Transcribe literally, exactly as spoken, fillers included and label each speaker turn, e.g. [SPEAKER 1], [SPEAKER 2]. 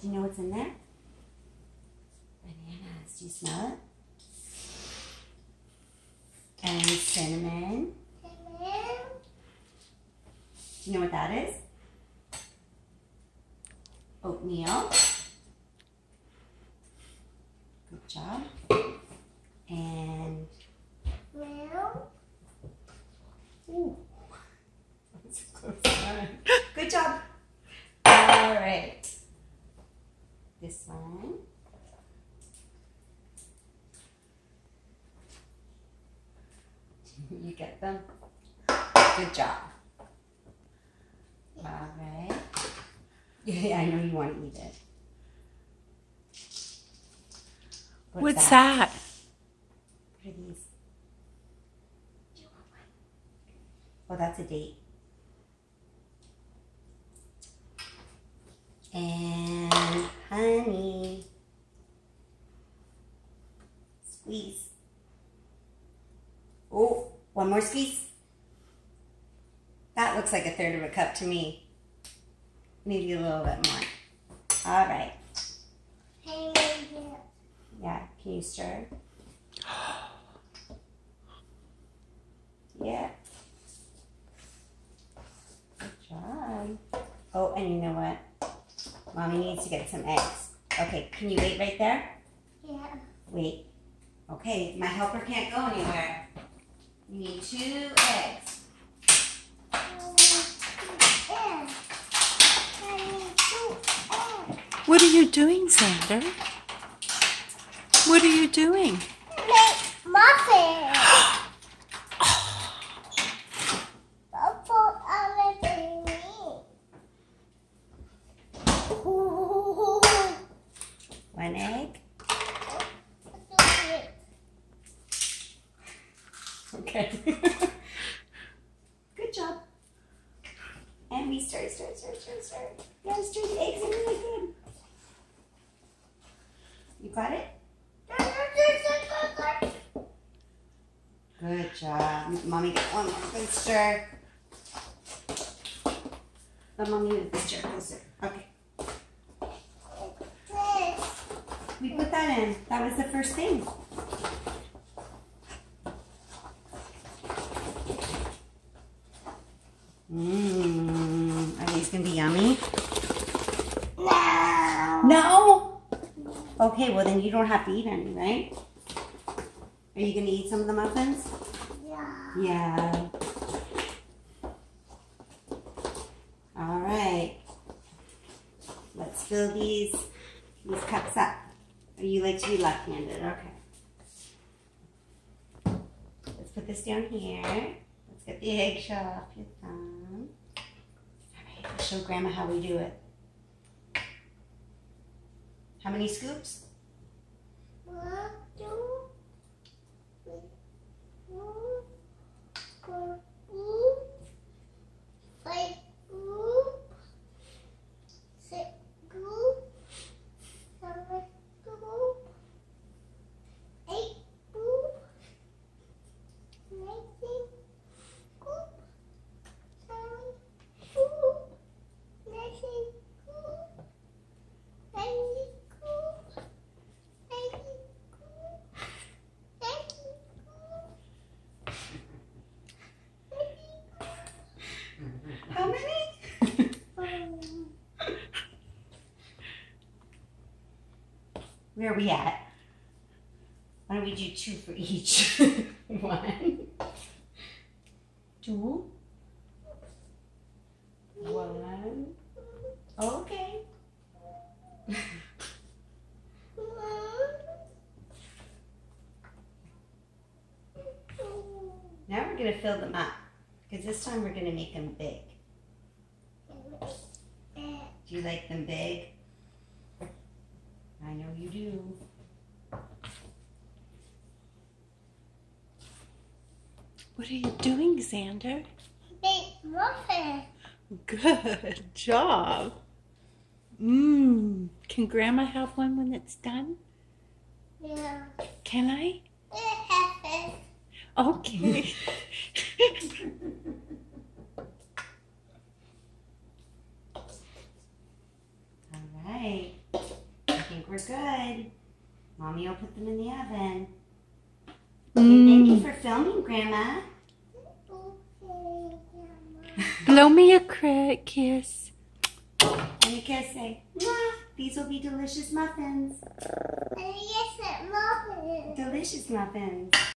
[SPEAKER 1] Do you know what's in there? Bananas. Do you smell it? And cinnamon.
[SPEAKER 2] Cinnamon.
[SPEAKER 1] Do you know what that is? Oatmeal. Good job. And
[SPEAKER 2] Milk.
[SPEAKER 1] ooh, that's a close one. Good job. All right. This one. You get them. Good job. All right. Yeah, yeah, I know you want to eat it. What's,
[SPEAKER 3] What's
[SPEAKER 1] that?
[SPEAKER 3] that?
[SPEAKER 1] What are these? Do you want one? Oh, that's a date. And honey. Squeeze. Oh, one more squeeze. That looks like a third of a cup to me. Maybe a little bit more. All right. Yeah, can you stir? Yeah. Good job. Oh, and you know what? Mommy needs to get some eggs. Okay, can you wait right there?
[SPEAKER 2] Yeah.
[SPEAKER 1] Wait. Okay, my helper can't go anywhere. You need two eggs.
[SPEAKER 3] What are you doing, Xander? What are you doing?
[SPEAKER 2] Make muffins. Put everything in.
[SPEAKER 1] One egg. Okay. Good job. And we stir, stir, stir, stir, stir. You gotta stir the eggs in really good. You got it? Good job. Mommy got one more. Good stir. Let mommy move the stir closer. Okay. We put that in. That was the first thing. Mmm. Are these going to be yummy?
[SPEAKER 2] No.
[SPEAKER 1] No? Okay, well then you don't have to eat any, right? Are you going to eat some of the muffins?
[SPEAKER 2] Yeah.
[SPEAKER 1] Yeah. All right. Let's fill these, these cups up. Or you like to be left-handed? Okay. Let's put this down here. Let's get the eggshell off your thumb. All right, I'll show Grandma how we do it. How many scoops?
[SPEAKER 2] One, two, three, four, four, five, six, seven, eight, nine,
[SPEAKER 1] How many? Where are we at? Why don't we do two for each? One, two, one. Okay. Now we're going to fill them up because this time we're going to make them big. Do you like them big? I know you do.
[SPEAKER 3] What are you doing, Xander?
[SPEAKER 2] Big muffin.
[SPEAKER 3] Good job. Mmm. Can Grandma have one when it's done?
[SPEAKER 2] Yeah.
[SPEAKER 3] Can I?
[SPEAKER 2] Yeah.
[SPEAKER 3] Okay.
[SPEAKER 1] All right. think we're good. Mommy will put them in the oven.
[SPEAKER 3] Mm.
[SPEAKER 1] Thank you for filming, Grandma.
[SPEAKER 2] Okay,
[SPEAKER 3] Blow me a cra- kiss.
[SPEAKER 1] And you can say, "Mwah, these will be delicious muffins."
[SPEAKER 2] and yes, it muffin.
[SPEAKER 1] Delicious muffins.